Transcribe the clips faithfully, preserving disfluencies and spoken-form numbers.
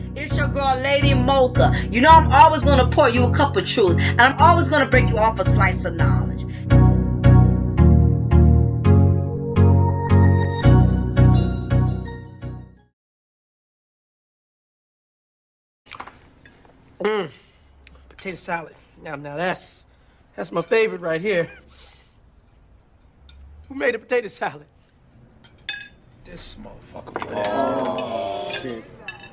It's your girl, Lady Mocha. You know I'm always going to pour you a cup of truth, and I'm always going to break you off a slice of knowledge. Mmm, potato salad. Now, now that's that's my favorite right here. Who made a potato salad? This motherfucker. Oh, shit.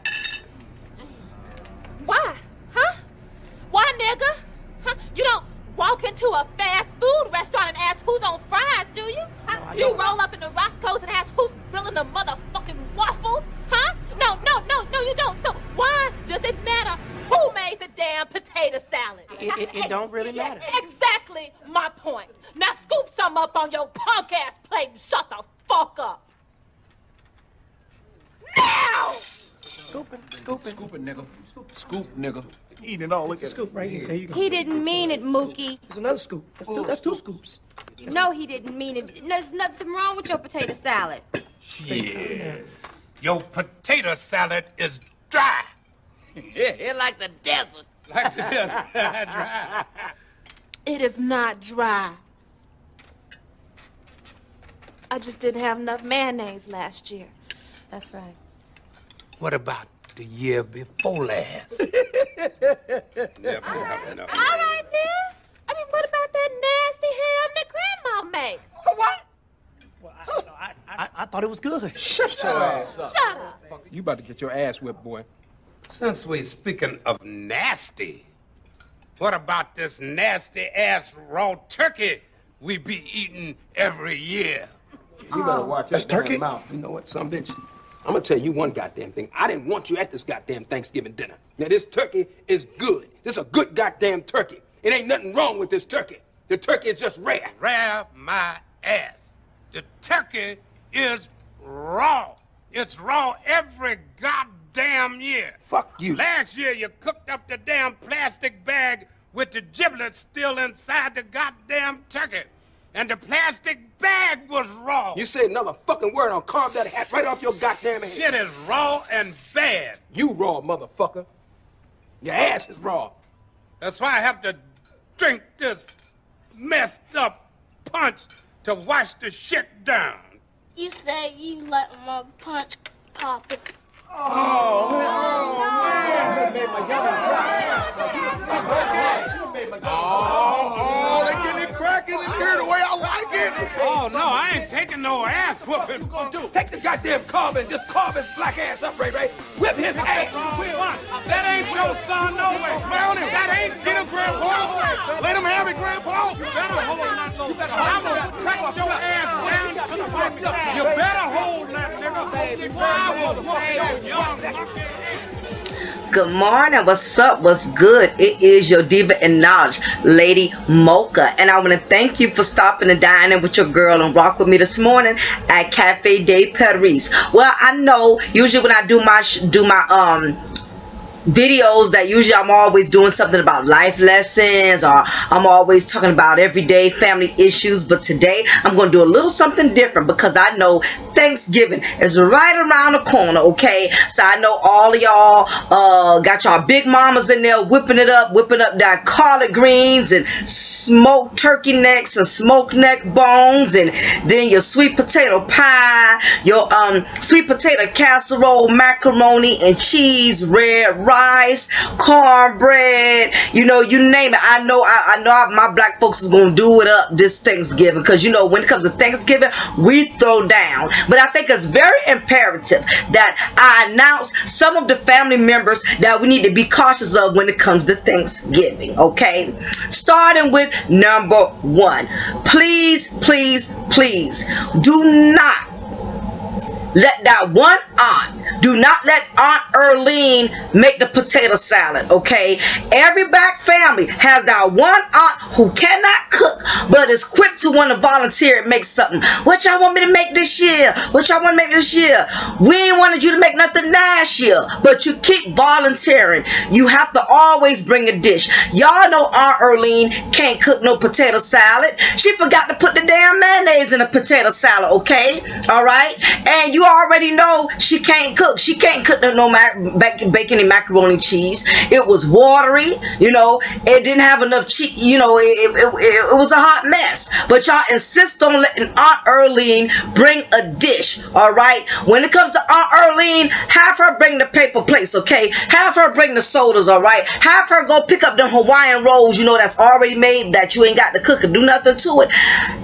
Why? Huh? Why, nigga? Huh? You don't walk into a fast food restaurant and ask who's on fries, do you? Huh? No, do you roll up in the Roscoe's and ask who's grilling the motherfucking waffles? Huh? No, no, no, no, you don't. So why does it matter who made the damn potato salad? It, it, it don't really matter. Exactly my point. Now scoop some up on your punk ass plate and shut the fuck up. Now! Scooping, scooping. Scooping, nigga. Scoop, scoop, nigga. Eating it all. Look at Scoop right here. There you go. He didn't mean it, Mookie. There's another scoop. That's two, that's two scoops. No, he didn't mean it. There's nothing wrong with your potato salad. Yeah. Your potato salad is dry. Yeah, it's like the desert. Like the desert. Dry. It is not dry. I just didn't have enough mayonnaise last year. That's right. What about the year before last? Never have enough. All right, then. I mean, what about that nasty ham that Grandma makes? What? Well, I, I, I, I thought it was good. Shut your ass up. Shut up. You about to get your ass whipped, boy. Since we speaking of nasty, what about this nasty-ass raw turkey we be eating every year? You better watch That's your damn turkey? mouth. You know what, son bitch? I'm gonna tell you one goddamn thing. I didn't want you at this goddamn Thanksgiving dinner. Now, this turkey is good. This is a good goddamn turkey. It ain't nothing wrong with this turkey. The turkey is just rare. Rare my ass. The turkey is raw. It's raw every goddamn year. Fuck you. Last year you cooked up the damn plastic bag with the giblets still inside the goddamn turkey. And the plastic bag was raw. You say another fucking word, I'll carve that hat right off your goddamn head. Shit is raw and bad. You raw, motherfucker. Your ass is raw. That's why I have to drink this messed up punch to wash the shit down. You say you let my punch pop it. Oh, man. You made my Oh, they getting it cracking in here the way I like it. Oh, no, I ain't taking no ass whooping. What you gonna do? Take the goddamn carver and just carve his black ass up, Ray Ray. Whip his ass. That ain't your son, no way. Mount him. That ain't Get him, Grandpa. Let him have it, Grandpa. You better hold that little son. I'm gonna cut your ass down to the fucking ground. You better hold that nigga. Boy, I will whoop your young monkey. Good morning, what's up, what's good? It is your diva in knowledge, Lady Mocha, and I want to thank you for stopping and dining with your girl and rock with me this morning at Cafe de Paris. Well, I know usually when I do my do my um videos that usually I'm always doing something about life lessons, or I'm always talking about everyday family issues, but today I'm going to do a little something different because I know Thanksgiving is right around the corner, okay? So I know all of y'all uh, got y'all big mamas in there whipping it up, whipping up that collard greens and smoked turkey necks and smoked neck bones, and then your sweet potato pie, your um sweet potato casserole, macaroni and cheese, red rice, rice, cornbread, you know, you name it. I know I, I know I, my black folks is gonna do it up this Thanksgiving, because you know when it comes to Thanksgiving we throw down. But I think it's very imperative that I announce some of the family members that we need to be cautious of when it comes to Thanksgiving, okay? Starting with number one, please please please do not let that one aunt, do not let Aunt Earlene make the potato salad, okay? Every black family has that one aunt who cannot cook, but is quick to want to volunteer and make something. What y'all want me to make this year? What y'all want to make this year? We ain't wanted you to make nothing last year, but you keep volunteering. You have to always bring a dish. Y'all know Aunt Earlene can't cook no potato salad. She forgot to put the damn mayonnaise in a potato salad, okay? All right? And you already know she can't cook. She can't cook no mac bacon and macaroni and cheese. It was watery, you know. It didn't have enough cheese, you know. It, it, it, it was a hot mess. But y'all insist on letting Aunt Earlene bring a dish, all right? When it comes to Aunt Earlene, have her bring the paper plates, okay? Have her bring the sodas, all right? Have her go pick up them Hawaiian rolls, you know, that's already made, that you ain't got to cook and do nothing to it.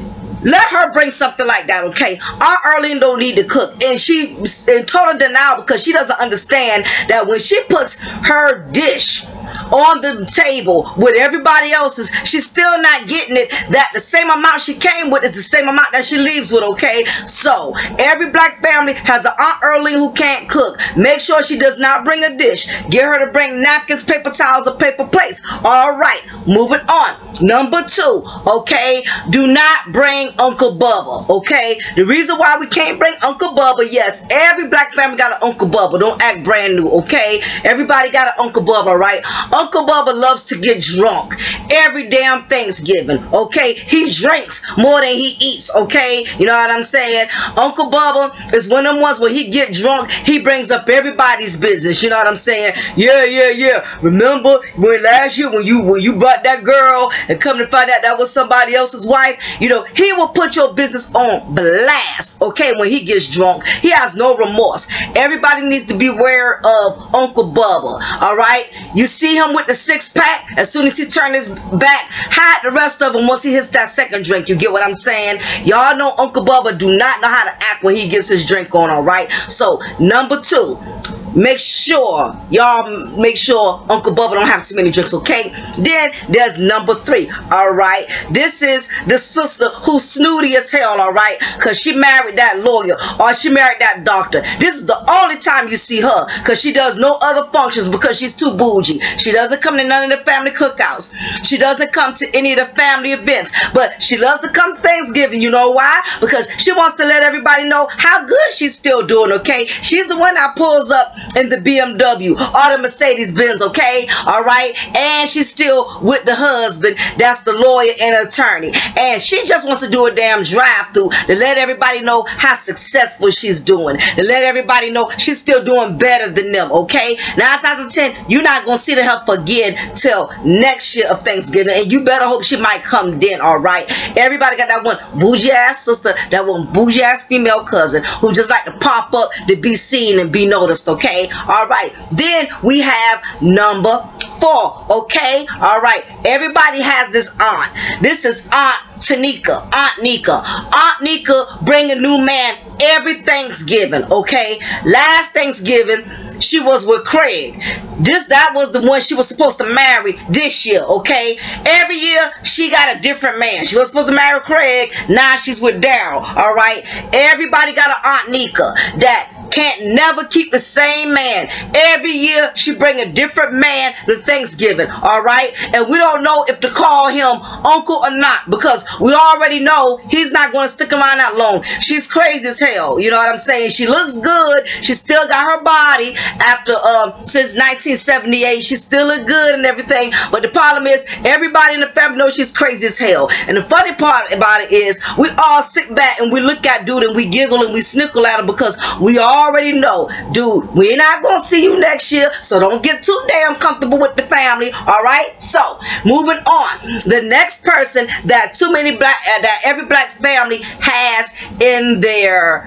Let her bring something like that, okay? Aunt Earlene don't need to cook. And she in total denial because she doesn't understand that when she puts her dish on the table with everybody else's, she's still not getting it, that the same amount she came with is the same amount that she leaves with, okay? So every black family has an Aunt Earlene who can't cook. Make sure she does not bring a dish. Get her to bring napkins, paper towels, or paper plates. All right, moving on. Number two, okay, do not bring Uncle Bubba, okay? The reason why we can't bring Uncle Bubba, yes, every black family got an Uncle Bubba. Don't act brand new, okay? Everybody got an Uncle Bubba, right? Uncle Bubba loves to get drunk every damn Thanksgiving, okay? He drinks more than he eats, okay? You know what I'm saying? Uncle Bubba is one of them ones where he get drunk, he brings up everybody's business, you know what I'm saying? Yeah, yeah, yeah. Remember when last year when you when you brought that girl and come to find out that was somebody else's wife? You know, he will put your business on blast, okay, when he gets drunk. He has no remorse. Everybody needs to be aware of Uncle Bubba, all right? You see him with the six-pack, as soon as he turns his back, hide the rest of him once he hits that second drink. You get what I'm saying? Y'all know Uncle Bubba do not know how to act when he gets his drink on, all right? So, number two, make sure, y'all make sure Uncle Bubba don't have too many drinks, okay? Then there's number three, all right? This is the sister who's snooty as hell, all right? Because she married that lawyer or she married that doctor. This is the only time you see her because she does no other functions because she's too bougie. She doesn't come to none of the family cookouts. She doesn't come to any of the family events. But she loves to come to Thanksgiving. You know why? Because she wants to let everybody know how good she's still doing, okay? She's the one that pulls up in the B M W or the Mercedes Benz, okay? All right? And she's still with the husband that's the lawyer and attorney. And she just wants to do a damn drive-through to let everybody know how successful she's doing. To let everybody know she's still doing better than them, okay? Nine times out of ten, you're not going to see her again till next year of Thanksgiving. And you better hope she might come then, all right? Everybody got that one bougie-ass sister, that one bougie-ass female cousin who just like to pop up to be seen and be noticed, okay? All right. Then we have number four, okay? All right. Everybody has this aunt. This is Aunt Tanika, Aunt Nika. Aunt Nika bring a new man every Thanksgiving, okay? Last Thanksgiving, she was with Craig. This that was the one she was supposed to marry this year, okay? Every year she got a different man. She was supposed to marry Craig. Now she's with Daryl, all right? Everybody got an Aunt Nika that can't never keep the same man. Every year she bring a different man to Thanksgiving, all right? And we don't know if to call him uncle or not because we already know he's not going to stick around that long. She's crazy as hell, you know what I'm saying? She looks good. She still got her body after um since nineteen seventy-eight. She still look good and everything, but the problem is everybody in the family knows she's crazy as hell. And the funny part about it is we all sit back and we look at dude and we giggle and we snickle at him because we all already know, dude, we're not gonna see you next year, so don't get too damn comfortable with the family, all right? So moving on, the next person that too many black uh, that every black family has in their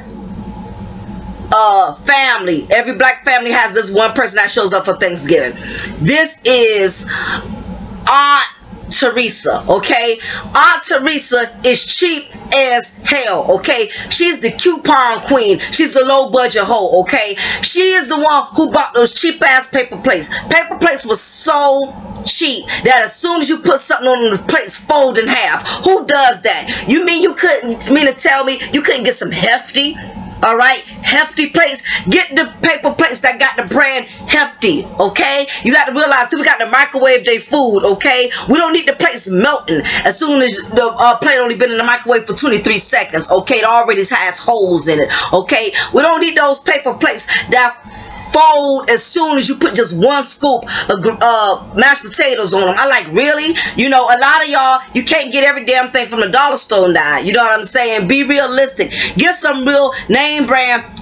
uh family, every black family has this one person that shows up for Thanksgiving. This is Aunt Teresa, okay? Aunt Teresa is cheap as hell, okay? She's the coupon queen. She's the low budget hoe, okay? She is the one who bought those cheap ass paper plates. Paper plates was so cheap that as soon as you put something on the plates, fold in half. Who does that? You mean you couldn't mean to tell me you couldn't get some Hefty? All right, Hefty plates. Get the paper plates that got the brand Hefty, okay? You got to realize too, we got to microwave their food, okay? We don't need the plates melting as soon as the uh, plate only been in the microwave for twenty-three seconds, okay? It already has holes in it, okay? We don't need those paper plates that fold as soon as you put just one scoop of uh, mashed potatoes on them. I like, really? You know, a lot of y'all, you can't get every damn thing from the dollar store now. You know what I'm saying? Be realistic. Get some real name brand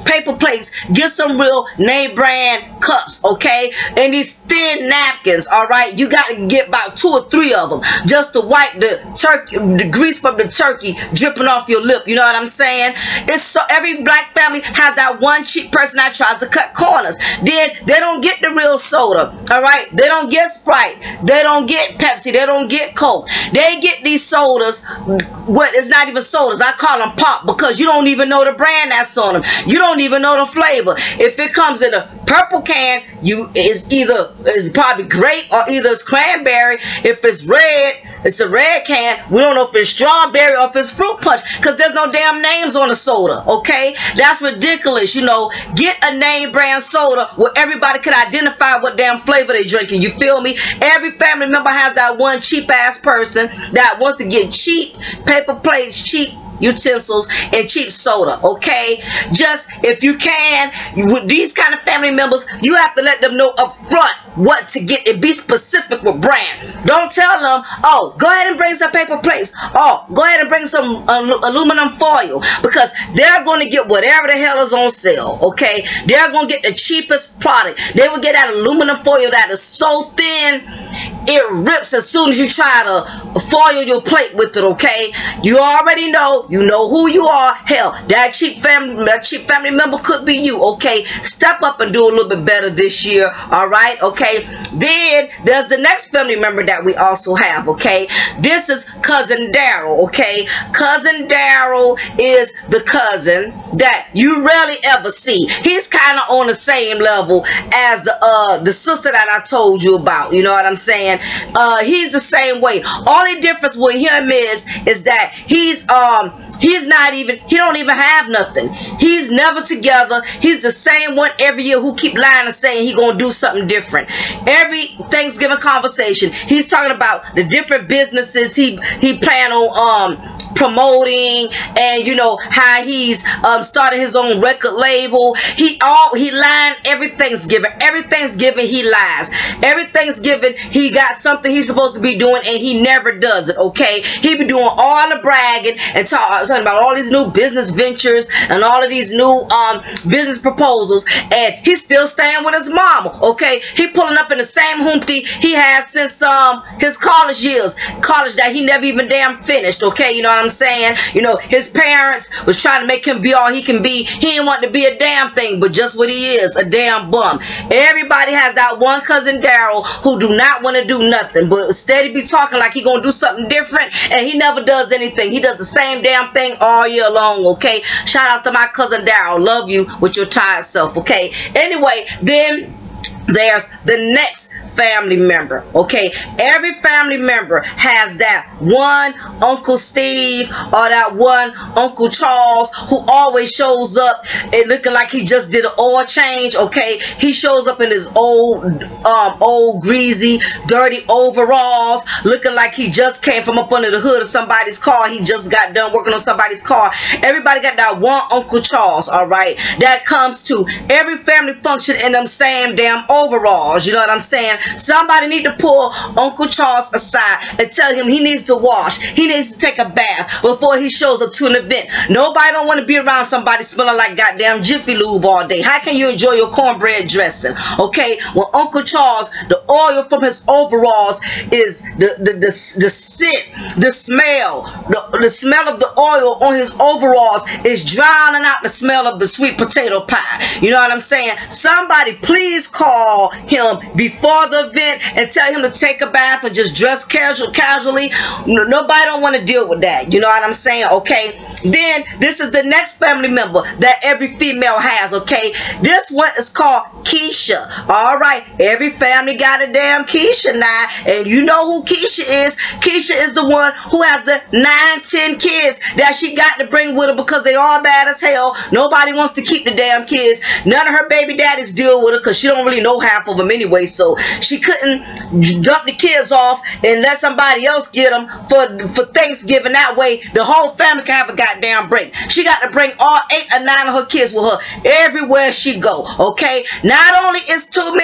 paper plates, get some real name brand cups, okay? And these thin napkins, all right? You got to get about two or three of them just to wipe the turkey, the grease from the turkey dripping off your lip. You know what I'm saying? It's so every black family has that one cheap person that tries to cut corners. Then they don't get the real soda, all right? They don't get Sprite. They don't get Pepsi. They don't get Coke. They get these sodas. What? It's not even sodas. I call them pop because you don't even know the brand that's on them. You don't even know the flavor. If it comes in a purple can, you it's either it's probably grape or either it's cranberry. If it's red, it's a red can. We don't know if it's strawberry or if it's fruit punch because there's no damn names on the soda, okay? That's ridiculous, you know. Get a name brand soda where everybody can identify what damn flavor they drinking, you feel me? Every family member has that one cheap ass person that wants to get cheap paper plates, cheap utensils, and cheap soda, okay? Just, if you can, with these kind of family members, you have to let them know up front what to get and be specific with brand. Don't tell them, oh, go ahead and bring some paper plates. Oh, go ahead and bring some uh, aluminum foil, because they're going to get whatever the hell is on sale, okay? They're going to get the cheapest product. They will get that aluminum foil that is so thin, it rips as soon as you try to foil your plate with it, okay? You already know, you know who you are. Hell, that cheap family, that cheap family member could be you, okay? Step up and do a little bit better this year, all right, okay? Then there's the next family member that we also have, okay? This is Cousin Daryl, okay? Cousin Daryl is the cousin that you rarely ever see. He's kind of on the same level as the uh the sister that I told you about, you know what I'm saying? Uh, he's the same way. Only difference with him is is that he's um he's not even he don't even have nothing. He's never together. He's the same one every year who keep lying and saying he gonna do something different. Every Thanksgiving conversation, he's talking about the different businesses he he plan on um promoting, and you know how he's um started his own record label. He all he lying every Thanksgiving. Every Thanksgiving he lies. Every Thanksgiving he got something he's supposed to be doing and he never does it, okay? He be doing all the bragging and talk, talking about all these new business ventures and all of these new um business proposals, and he's still staying with his mama, okay? He pulling up in the same hoopty he has since um his college years, college that he never even damn finished, okay? You know what I'm saying? You know, his parents was trying to make him be all he can be. He didn't want to be a damn thing, but just what he is, a damn bum. Everybody has that one cousin Daryl who do not want to do nothing, but steady be talking like he gonna do something different, and he never does anything. He does the same damn thing all year long, okay? Shout outs to my cousin Daryl. Love you with your tired self, okay? Anyway, then there's the next family member, okay? Every family member has that one Uncle Steve or that one Uncle Charles who always shows up and looking like he just did an oil change, okay? He shows up in his old um old greasy dirty overalls looking like he just came from up under the hood of somebody's car. He just got done working on somebody's car. Everybody got that one Uncle Charles, all right, that comes to every family function in them same damn overalls. You know what I'm saying? Somebody need to pull Uncle Charles aside and tell him he needs to wash. He needs to take a bath before he shows up to an event. Nobody don't want to be around somebody smelling like goddamn Jiffy Lube all day. How can you enjoy your cornbread dressing? Okay, when Uncle Charles, the oil from his overalls is the the the, the scent, the smell, the, the smell of the oil on his overalls is drowning out the smell of the sweet potato pie. You know what I'm saying? Somebody please call him before the event and tell him to take a bath and just dress casual casually. No, nobody don't want to deal with that. You know what I'm saying? Okay. Then this is the next family member that every female has, okay? This one is called Keisha. All right, every family got a damn Keisha now, and you know who Keisha is. Keisha is the one who has the nine, ten kids that she got to bring with her because they all bad as hell. Nobody wants to keep the damn kids. None of her baby daddies deal with her because she don't really know half of them anyway, so she couldn't dump the kids off and let somebody else get them for for Thanksgiving. That way the whole family can have a goddamn break. She got to bring all eight or nine of her kids with her everywhere she go, okay? Not only is too many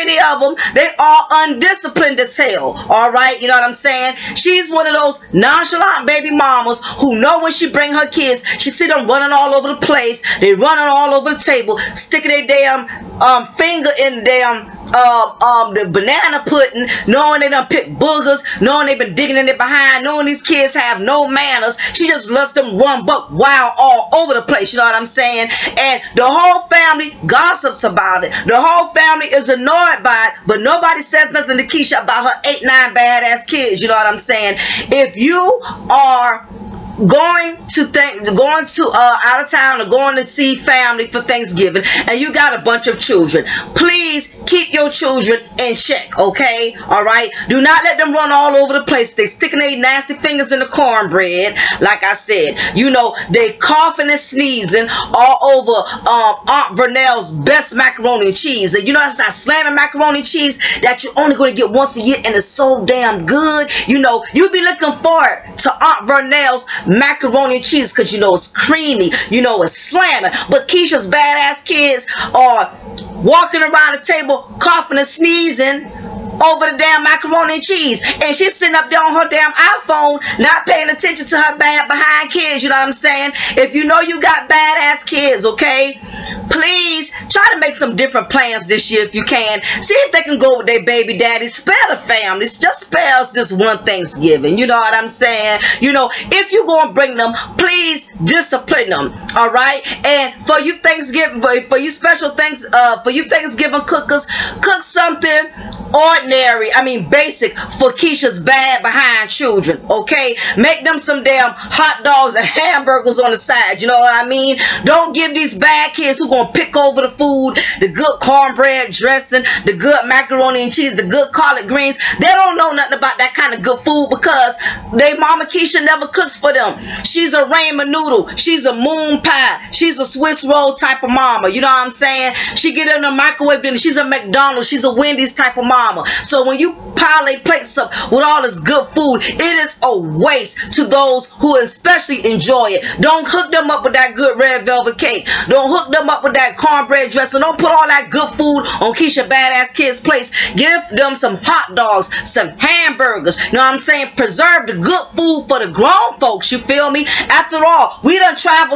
majority of them, they are undisciplined as hell. All right, you know what I'm saying? She's one of those nonchalant baby mamas who know when she bring her kids, she see them running all over the place. They running all over the table, sticking their damn um, finger in the damn um, um, the banana pudding, knowing they done pick boogers, knowing they've been digging in it behind, knowing these kids have no manners. She just lets them run buck wild all over the place. You know what I'm saying? And the whole family gossips about it. The whole family is annoyed by it, but nobody says nothing to Keisha about her eight, nine badass kids. You know what I'm saying? If you are going to think going to uh out of town or going to see family for Thanksgiving and you got a bunch of children, please keep your children in check, okay? All right, do not let them run all over the place. They sticking their nasty fingers in the cornbread. Like I said, you know, they coughing and sneezing all over um Aunt Vernell's best macaroni and cheese. And you know, that's not slamming macaroni and cheese that you're only going to get once a year, and it's so damn good. You know, you be looking forward to Aunt Vernell's macaroni and cheese because you know it's creamy, you know it's slamming. But Keisha's badass kids are walking around the table coughing and sneezing over the damn macaroni and cheese, and she's sitting up there on her damn iPhone not paying attention to her bad behind kids. You know what I'm saying? If you know you got badass kids, okay, please try to make some different plans this year if you can. See if they can go with their baby daddy. Spare the families. Just spare us this one Thanksgiving. You know what I'm saying? You know, if you go and bring them, please discipline them. All right? And for you Thanksgiving, for you special things, uh, for you Thanksgiving cookers, cook something ordinary, I mean basic, for Keisha's bad behind children, okay? Make them some damn hot dogs and hamburgers on the side, you know what I mean? Don't give these bad kids who gonna pick over the food, the good cornbread dressing, the good macaroni and cheese, the good collard greens. They don't know nothing about that kind of good food because they mama Keisha never cooks for them. She's a ramen noodle, she's a moon pie, she's a Swiss roll type of mama, you know what I'm saying? She get in the microwave dinner, she's a McDonald's, she's a Wendy's type of mama. So when you pile a plates up with all this good food, it is a waste to those who especially enjoy it. Don't hook them up with that good red velvet cake. Don't hook them up with that cornbread dressing. Don't put all that good food on Keisha badass kids' plates. Give them some hot dogs, some hamburgers. You know what I'm saying? Preserve the good food for the grown folks. You feel me? After all, we done travel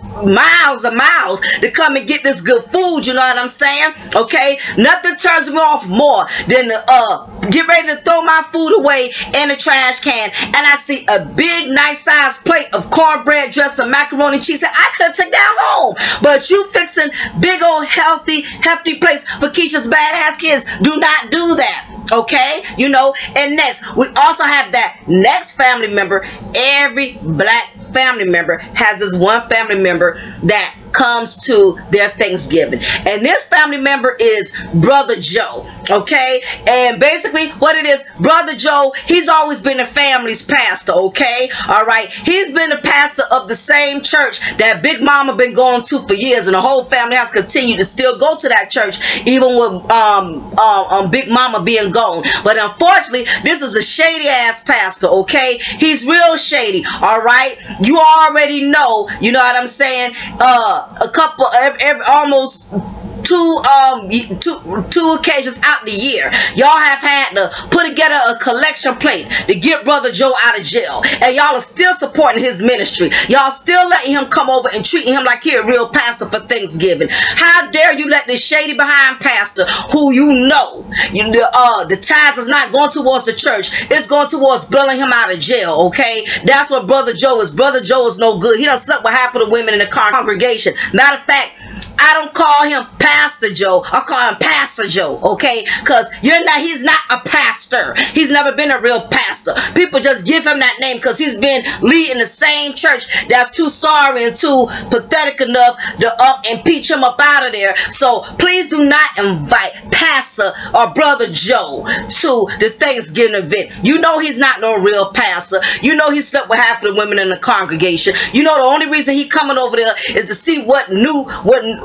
miles and miles to come and get this good food. You know what I'm saying? Okay? Nothing turns me off more than to uh, get ready to throw my food away in the trash can and I see a big nice size plate of cornbread dressing, macaroni and cheese. I could have took that home, but you fixing big old healthy hefty plates for Keisha's badass kids. Do not do that, okay? You know. And next, we also have that next family member. Every black family member has this one family member that comes to their Thanksgiving, and this family member is Brother Joe, okay? And basically what it is, Brother Joe, he's always been the family's pastor, okay? All right, he's been the pastor of the same church that Big Mama been going to for years, and the whole family has continued to still go to that church even with um, um, um Big Mama being gone. But unfortunately, this is a shady ass pastor, okay? He's real shady. All right, you already know, you know what I'm saying? uh a couple every, every almost two um two two occasions out the year, y'all have had to put together a collection plate to get Brother Joe out of jail, and y'all are still supporting his ministry. Y'all still letting him come over and treating him like he a real pastor for Thanksgiving. How dare you let this shady behind pastor, who you know you the uh the tithes is not going towards the church, it's going towards bailing him out of jail, okay? That's what Brother Joe is. Brother Joe is no good. He done slept with half of the women in the congregation. Matter of fact, I don't call him Pastor Joe. I call him Pastor Joe, okay? Because you're not, he's not a pastor. He's never been a real pastor. People just give him that name because he's been leading the same church that's too sorry and too pathetic enough to uh, impeach him up out of there. So please do not invite Pastor or Brother Joe to the Thanksgiving event. You know he's not no real pastor. You know he slept with half of the women in the congregation. You know the only reason he coming over there is to see what new, what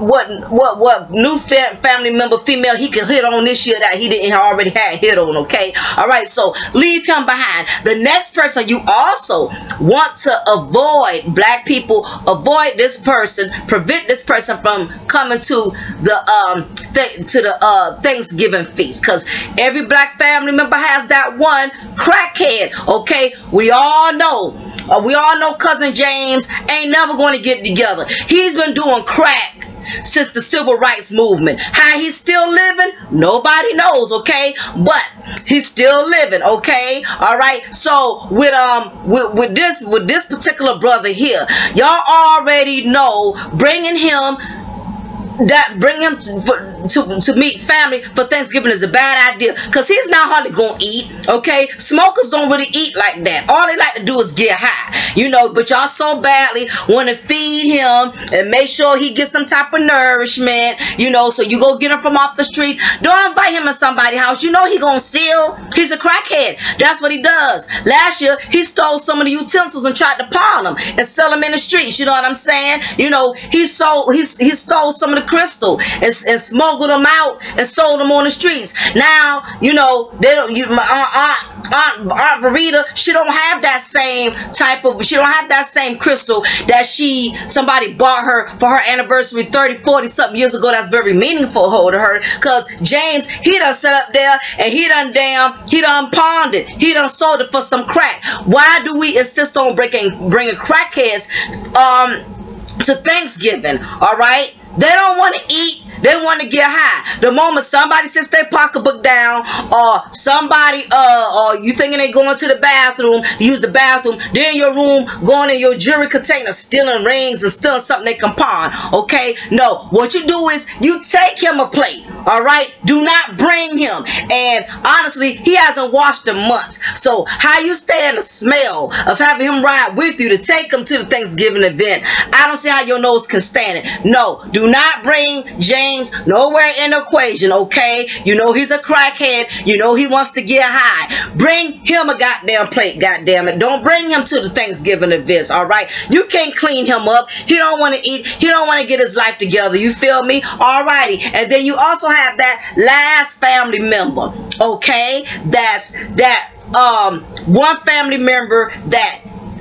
what what what new fam family member female he could hit on this year that he didn't already had hit on. Okay, all right, so leave him behind. The next person you also want to avoid, black people, avoid this person, prevent this person from coming to the um th to the uh Thanksgiving feast, because every black family member has that one crackhead. Okay, we all know. Uh, we all know Cousin James ain't never going to get together. He's been doing crack since the civil rights movement. How he's still living, nobody knows, okay? But he's still living, okay? All right. So with um with, with this with this particular brother here, y'all already know bringing him that bring him to, for, to to meet family for Thanksgiving is a bad idea, because he's not hardly gonna eat. Okay, smokers don't really eat like that. All they like to do is get high, you know. But y'all so badly want to feed him and make sure he gets some type of nourishment, you know. So you go get him from off the street. Don't invite him in somebody's house. You know he gonna steal. He's a crackhead. That's what he does. Last year he stole some of the utensils and tried to pawn them and sell them in the streets. You know what I'm saying? You know, he sold he he stole some of the crystal and, and smuggled them out and sold them on the streets. Now, you know, they don't. You, my aunt, aunt, aunt Verita, she don't have that same type of. She don't have that same crystal that she somebody bought her for her anniversary thirty, forty something years ago. That's very meaningful to her, because James, he done set up there and he done damn, he done pawned it. He done sold it for some crack. Why do we insist on breaking bringing crackheads um to Thanksgiving? All right. They don't want to eat. They want to get high. The moment somebody sits their pocketbook down, or somebody, uh, or you thinking they going to the bathroom, use the bathroom, they're in your room, going in your jewelry container, stealing rings and stealing something they can pawn. Okay? No. What you do is you take him a plate. All right? Do not bring him. And honestly, he hasn't washed in months. So how you stay in the smell of having him ride with you to take him to the Thanksgiving event? I don't see how your nose can stand it. No. Do not bring James nowhere in the equation, okay? You know he's a crackhead. You know he wants to get high. Bring him a goddamn plate, goddamn it. Don't bring him to the Thanksgiving events, all right? You can't clean him up. He don't want to eat. He don't want to get his life together. You feel me? Alrighty. And then you also have that last family member, okay? That's that um one family member that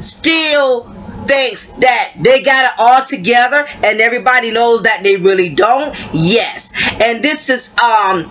still thinks that they got it all together and everybody knows that they really don't. Yes. And this is um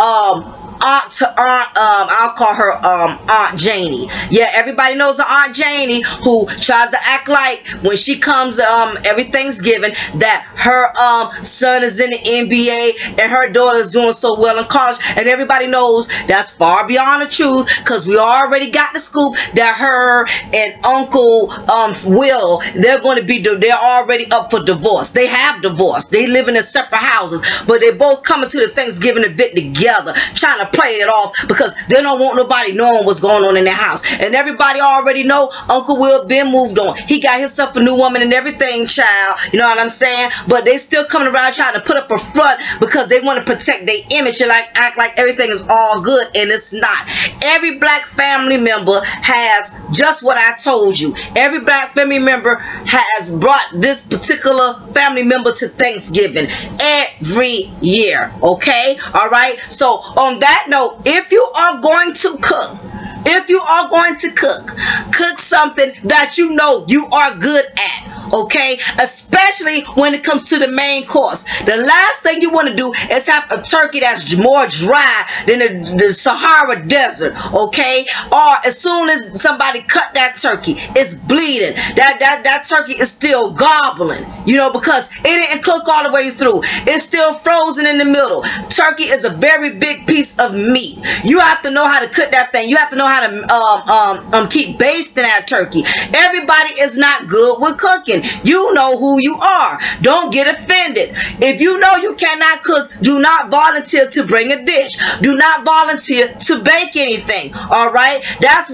um aunt to aunt um I'll call her um Aunt Janie. Yeah, everybody knows her Aunt Janie, who tries to act like when she comes um every Thanksgiving that her um son is in the N B A and her daughter is doing so well in college, and everybody knows that's far beyond the truth, because we already got the scoop that her and Uncle um Will, they're going to be they're already up for divorce. They have divorced. They live in separate houses, but they both coming to the Thanksgiving event together, trying to play it off because they don't want nobody knowing what's going on in their house. And everybody already know Uncle Will been moved on. He got himself a new woman and everything, child. You know what I'm saying? But they still coming around trying to put up a front because they want to protect their image and like act like everything is all good, and it's not. Every black family member has just what I told you. Every black family member has brought this particular family member to Thanksgiving every year. Okay? All right? So on that note, if you are going to cook, if you are going to cook, cook something that you know you are good at. Okay, especially when it comes to the main course. The last thing you want to do is have a turkey that's more dry than the, the Sahara Desert. Okay, or as soon as somebody cut that turkey, it's bleeding. That that that turkey is still gobbling. You know, because it didn't cook all the way through. It's still frozen in the middle. Turkey is a very big piece of meat. You have to know how to cook that thing. You have to know how to um um um keep basting that turkey. Everybody is not good with cooking. You know who you are. Don't get offended. If you know you cannot cook, do not volunteer to bring a dish. Do not volunteer to bake anything. All right? That's what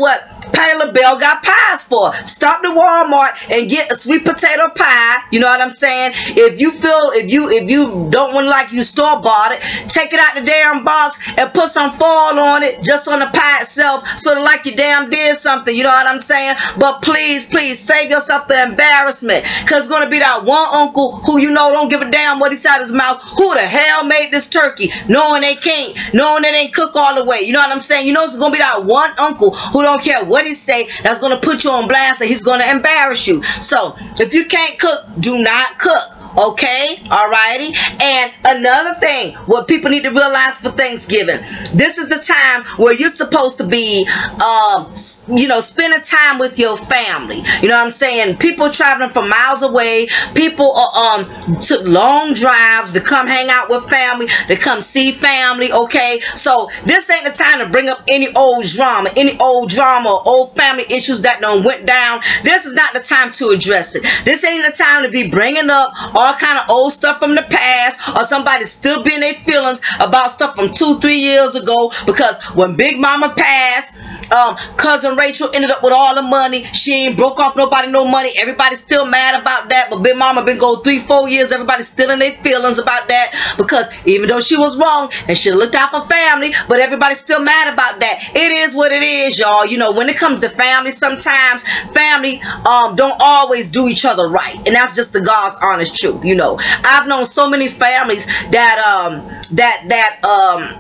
Patti LaBelle got pies for. Stop to Walmart and get a sweet potato pie. You know what I'm saying? If you feel, if you if you don't want to like you store bought it, take it out the damn box and put some foil on it, just on the pie itself, so that like you damn did something. You know what I'm saying? But please, please save yourself the embarrassment, because it's gonna be that one uncle who you know don't give a damn what he said his mouth. Who the hell made this turkey? Knowing they can't, knowing they ain't cook all the way. You know what I'm saying? You know it's gonna be that one uncle who don't care what he say, that's gonna put you on blast and he's gonna embarrass you. So if you can't cook, do not cook. Okay, alrighty. And another thing, what people need to realize for Thanksgiving, this is the time where you're supposed to be, um, you know, spending time with your family. You know what I'm saying? People traveling from miles away, people uh, um took long drives to come hang out with family, to come see family. Okay, so this ain't the time to bring up any old drama, any old drama, or old family issues that done went down. This is not the time to address it. This ain't the time to be bringing up all kind of old stuff from the past, or somebody still being their feelings about stuff from two, three years ago, because when Big Mama passed, um, cousin Rachel ended up with all the money. She ain't broke off nobody no money. Everybody's still mad about that, but Big Mama been go three, four years. Everybody's still in their feelings about that, because even though she was wrong and she looked out for family, but everybody's still mad about that. It is what it is, y'all. You know, when it comes to family, sometimes family um don't always do each other right, and that's just the God's honest truth. You know, I've known so many families that um that that um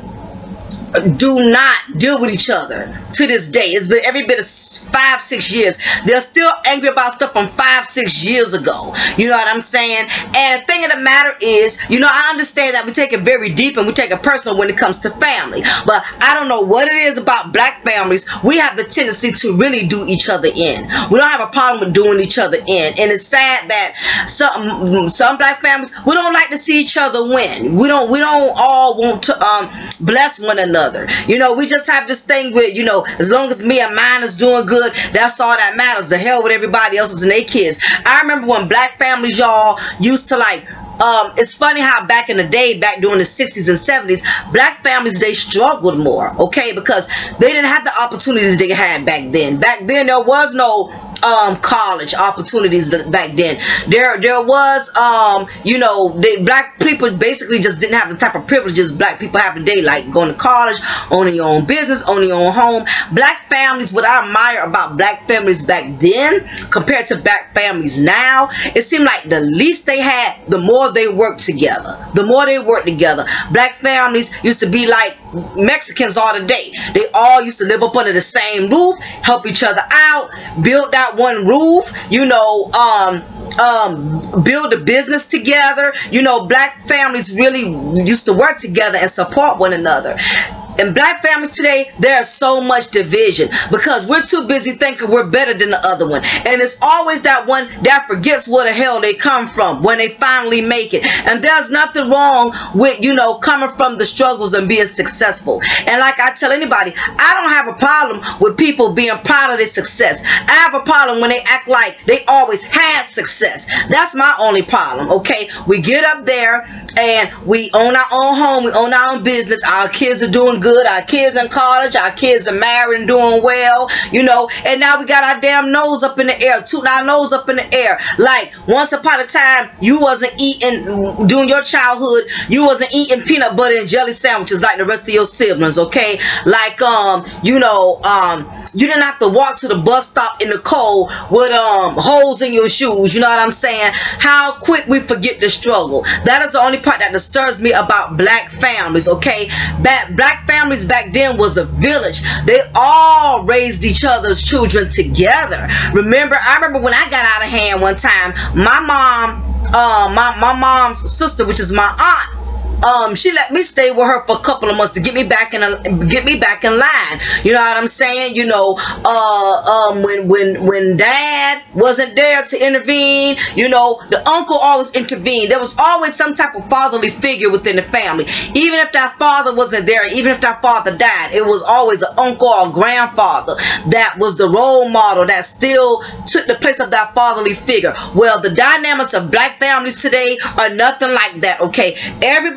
do not deal with each other to this day. It's been every bit of five, six years. They're still angry about stuff from five, six years ago. You know what I'm saying? And the thing of the matter is, you know, I understand that we take it very deep and we take it personal when it comes to family. But I don't know what it is about black families. We have the tendency to really do each other in. We don't have a problem with doing each other in. And it's sad that some some black families, we don't like to see each other win. We don't we don't all want to um bless one another. You know, we just have this thing with, you know, as long as me and mine is doing good, that's all that matters. The hell with everybody else's and their kids. I remember when black families, y'all, used to like, um, it's funny how back in the day, back during the sixties and seventies, black families, they struggled more, okay, because they didn't have the opportunities they had back then. Back then, there was no um college opportunities back then. There there was um you know, they, black people basically just didn't have the type of privileges black people have today, like going to college, owning your own business, owning your own home. Black families, what I admire about black families back then compared to black families now, it seemed like the least they had, the more they worked together. The more they worked together. Black families used to be like Mexicans all today. They all used to live up under the same roof, help each other out, build that one roof, you know, um um build a business together. You know, black families really used to work together and support one another. In black families today, there's so much division because we're too busy thinking we're better than the other one. And it's always that one that forgets where the hell they come from when they finally make it. And there's nothing wrong with, you know, coming from the struggles and being successful. And like I tell anybody, I don't have a problem with people being proud of their success. I have a problem when they act like they always had success. That's my only problem, okay? We get up there and we own our own home, we own our own business, our kids are doing good. Good. Our kids in college, our kids are married and doing well, you know, and now we got our damn nose up in the air, tooting our nose up in the air. Like once upon a time, you wasn't eating, during your childhood, you wasn't eating peanut butter and jelly sandwiches like the rest of your siblings, okay? Like, um, you know, um, you didn't have to walk to the bus stop in the cold with um holes in your shoes. You know what I'm saying? How quick we forget the struggle. That is the only part that disturbs me about black families, okay? Back, black families back then was a village. They all raised each other's children together. Remember, I remember when I got out of hand one time, my mom, uh, my, my mom's sister, which is my aunt, Um, she let me stay with her for a couple of months to get me back in a, get me back in line. You know what I'm saying? You know, uh, um, when when when Dad wasn't there to intervene, you know, the uncle always intervened. There was always some type of fatherly figure within the family. Even if that father wasn't there, even if that father died, it was always an uncle or grandfather that was the role model that still took the place of that fatherly figure. Well, the dynamics of black families today are nothing like that. Okay, everybody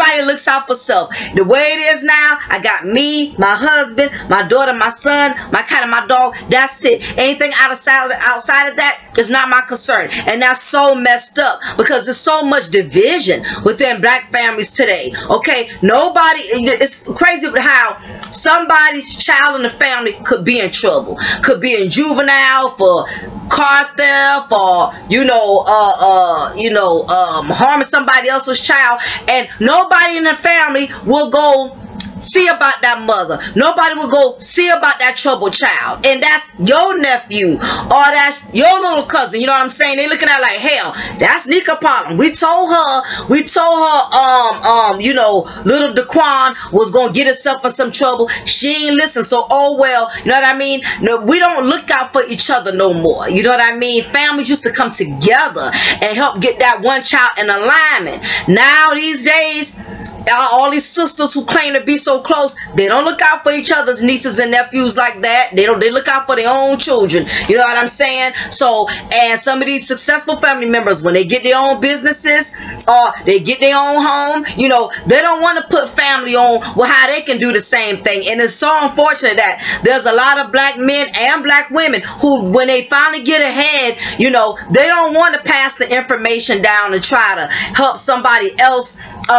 Nobody looks out for self. The way it is now, I got me, my husband, my daughter, my son, my cat, and my dog. That's it. Anything outside of, outside of that is not my concern. And that's so messed up because there's so much division within black families today. Okay, nobody, it's crazy how somebody's child in the family could be in trouble, could be in juvenile for car theft, or you know, uh, uh, you know, um, harming somebody else's child, and nobody in the family will go see about that mother. Nobody will go see about that troubled child. And that's your nephew or that's your little cousin. You know what I'm saying? They looking at it like, hell, that's Nika problem. We told her, we told her, um, um, you know, little Daquan was gonna get herself in some trouble. She ain't listen. So, oh well, you know what I mean? No, we don't look out for each other no more. You know what I mean? Families used to come together and help get that one child in alignment. Now these days, all these sisters who claim to be so close, they don't look out for each other's nieces and nephews like that. They don't. They look out for their own children. You know what I'm saying? So, and some of these successful family members, when they get their own businesses or they get their own home, you know, they don't want to put family on well how they can do the same thing. And it's so unfortunate that there's a lot of black men and black women who, when they finally get ahead, you know, they don't want to pass the information down and try to help somebody else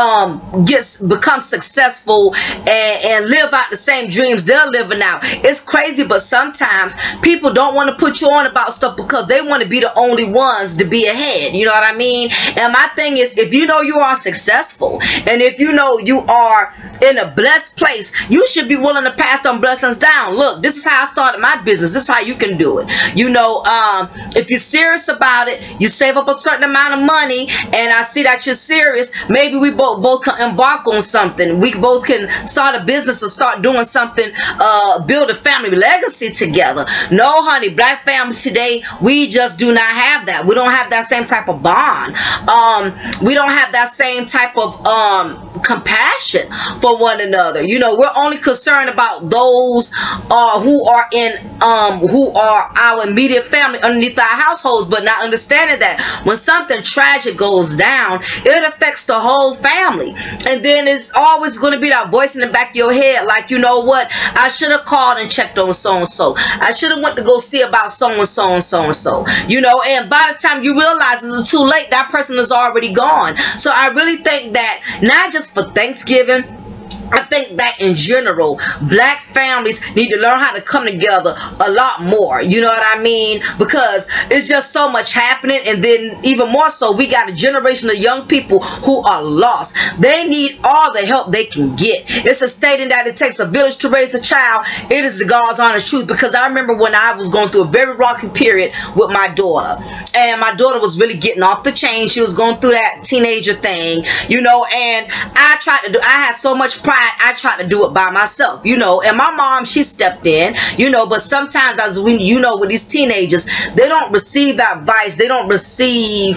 um gets become successful and, and live out the same dreams they're living out. It's crazy, but sometimes people don't want to put you on about stuff because they want to be the only ones to be ahead. You know what I mean? And my thing is, if you know you are successful and if you know you are in a blessed place, you should be willing to pass them blessings down. Look, this is how I started my business. This is how you can do it. You know, um if you're serious about it, you save up a certain amount of money, and I see that you're serious, maybe we both both can embark on something. We both can start a business or start doing something, uh build a family legacy together. No, honey, black families today, we just do not have that. We don't have that same type of bond. Um we don't have that same type of um compassion for one another. You know, we're only concerned about those uh who are in um who are our immediate family underneath our households, but not understanding that when something tragic goes down, it affects the whole family. And then it's always going to be that voice in the back of your head like, you know what, I should have called and checked on so and so. I should have went to go see about so and so and so and so. You know, and by the time you realize it's too late, that person is already gone. So I really think that not just for Thanksgiving, I think that in general, black families need to learn how to come together a lot more. You know what I mean? Because it's just so much happening. And then even more so, we got a generation of young people who are lost. They need all the help they can get. It's a stating that it takes a village to raise a child. It is the God's honest truth. Because I remember when I was going through a very rocky period with my daughter. And my daughter was really getting off the chain. She was going through that teenager thing, you know, and I tried to do, I had so much pride. I tried to do it by myself, you know, and my mom, she stepped in, you know, but sometimes as we, you know, with these teenagers, they don't receive advice. They don't receive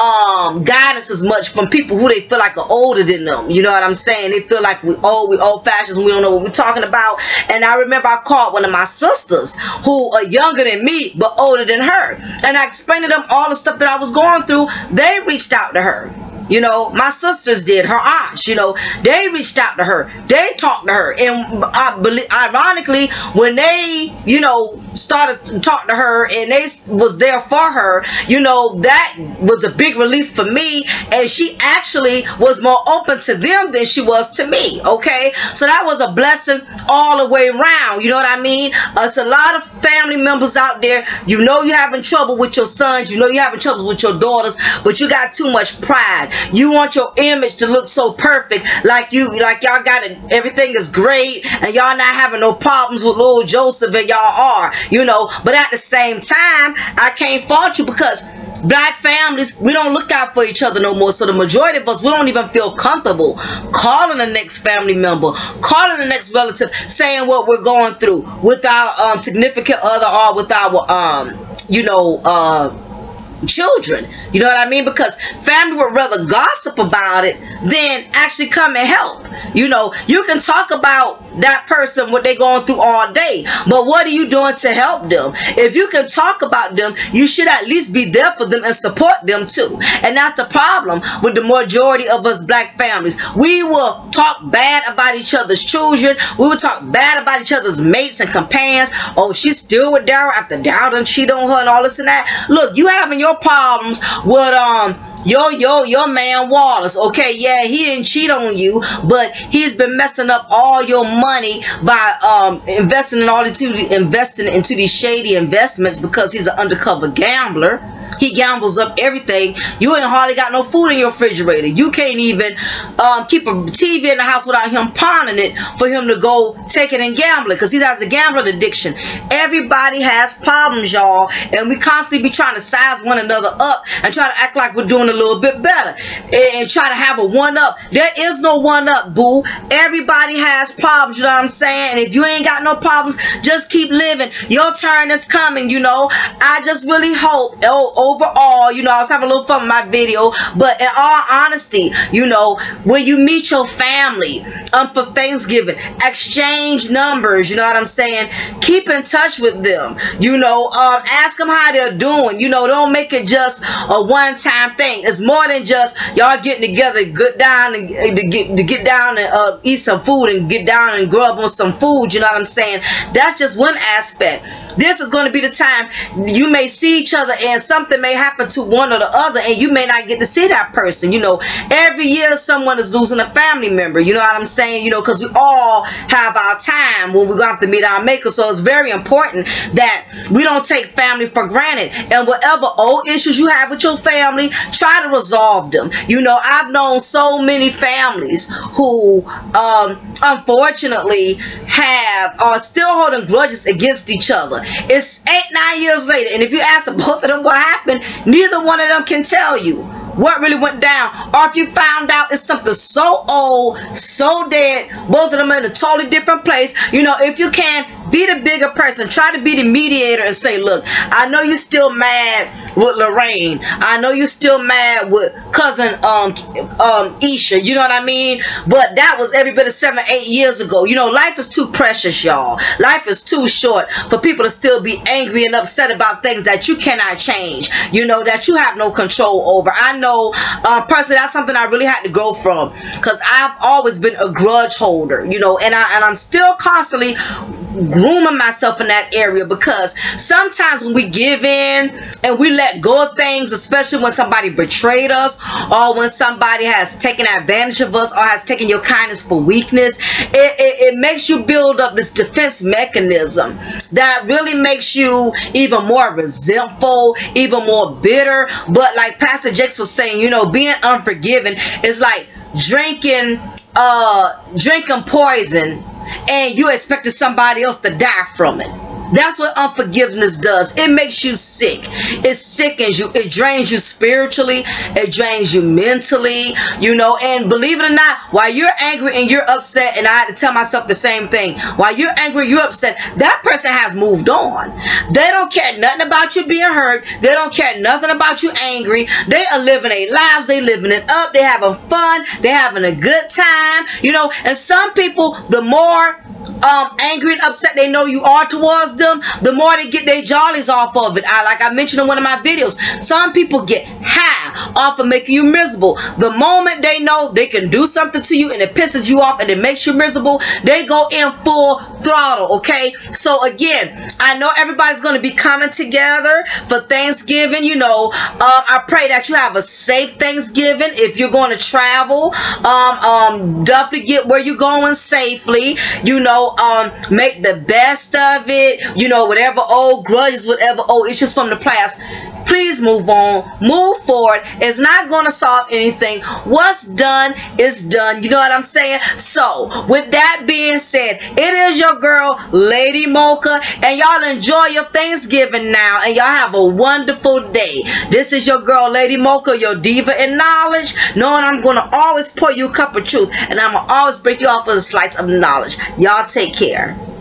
um, guidance as much from people who they feel like are older than them. You know what I'm saying? They feel like we old, we old fashioned, we don't know what we're talking about. And I remember I called one of my sisters who are younger than me, but older than her. And I explained to them all the stuff that I was going through. They reached out to her. You know, my sisters did, her aunts, you know, they reached out to her. They talked to her. And I believe, ironically, when they, you know, started to talk to her and they was there for her, you know, that was a big relief for me. And she actually was more open to them than she was to me. Okay. So that was a blessing all the way around. You know what I mean? Uh, it's a lot of family members out there. You know, you're having trouble with your sons. You know, you're having trouble with your daughters, but you got too much pride. You want your image to look so perfect, like you, like y'all got it, everything is great, and y'all not having no problems with little Joseph, and y'all are, you know. But at the same time, I can't fault you because black families, we don't look out for each other no more. So the majority of us, we don't even feel comfortable calling the next family member, calling the next relative, saying what we're going through with our um, significant other or with our, um, you know, uh, children. You know what I mean? Because family would rather gossip about it than actually come and help. You know, you can talk about that person, what they're going through all day, but what are you doing to help them? If you can talk about them, you should at least be there for them and support them too. And that's the problem with the majority of us black families. We will talk bad about each other's children. We will talk bad about each other's mates and companions. Oh, she's still with Daryl after Daryl done cheat on her and all this and that. Look, you having your problems with um yo yo your man Wallace. Okay, yeah, he didn't cheat on you, but he's been messing up all your money by um investing in all into investing into these shady investments because he's an undercover gambler. He gambles up everything. You ain't hardly got no food in your refrigerator. You can't even um, keep a T V in the house without him pawning it for him to go take it and gamble it, because he has a gambling addiction. Everybody has problems, y'all, and we constantly be trying to size one another up and try to act like we're doing a little bit better and try to have a one-up. There is no one-up, boo. Everybody has problems, you know what I'm saying? And if you ain't got no problems, just keep living. Your turn is coming, you know. I just really hope, oh, overall, you know, I was having a little fun with my video, but in all honesty, you know, when you meet your family um, for Thanksgiving, exchange numbers, you know what I'm saying? Keep in touch with them, you know, um, ask them how they're doing, you know, don't make it just a one-time thing. It's more than just y'all getting together, get down and to get, to get down and uh, eat some food and get down and grub on some food, you know what I'm saying? That's just one aspect. This is going to be the time you may see each other and something may happen to one or the other and you may not get to see that person. You know, every year someone is losing a family member, you know what I'm saying? You know, because we all have our time when we're going to have to meet our maker. So it's very important that we don't take family for granted. And whatever old issues you have with your family, try to resolve them. You know, I've known so many families who um, unfortunately have are still holding grudges against each other. It's eight, nine years later, and if you ask the both of them what happened, neither one of them can tell you what really went down. Or if you found out it's something so old, so dead, both of them are in a totally different place. You know, if you can, be the bigger person. Try to be the mediator and say, look, I know you're still mad with Lorraine. I know you're still mad with cousin um um Isha. You know what I mean? But that was every bit of seven, eight years ago. You know, life is too precious, y'all. Life is too short for people to still be angry and upset about things that you cannot change. You know, that you have no control over. I know uh, personally that's something I really had to grow from, because I've always been a grudge holder. You know, and I and I'm still constantly grooming myself in that area, because sometimes when we give in and we let go of things, especially when somebody betrayed us or when somebody has taken advantage of us or has taken your kindness for weakness, it, it, it makes you build up this defense mechanism that really makes you even more resentful, even more bitter. But like Pastor Jakes was saying, you know, being unforgiving is like drinking uh drinking poison and you expected somebody else to die from it. That's what unforgiveness does. It makes you sick. It sickens you. It drains you spiritually. It drains you mentally. You know, and believe it or not, while you're angry and you're upset, and I had to tell myself the same thing, while you're angry, you're upset, that person has moved on. They don't care nothing about you being hurt. They don't care nothing about you angry. They are living their lives. They living it up. They having fun. They having a good time. You know, and some people, the more um, angry and upset they know you are towards them, the more they get their jollies off of it. I, like I mentioned in one of my videos, some people get high off of making you miserable. The moment they know they can do something to you and it pisses you off and it makes you miserable, they go in full throttle, okay? So again, I know everybody's going to be coming together for Thanksgiving. You know, um, I pray that you have a safe Thanksgiving. If you're going to travel, um, um, definitely get where you're going safely. You know, um, make the best of it. You know, whatever old grudges, whatever old issues from the past, please move on, move forward. It's not going to solve anything. What's done is done. You know what I'm saying? So, with that being said, it is your girl, Lady Mocha, and y'all enjoy your Thanksgiving now, and y'all have a wonderful day. This is your girl, Lady Mocha, your diva in knowledge, knowing I'm going to always pour you a cup of truth, and I'm going to always break you off with a slice of knowledge. Y'all take care.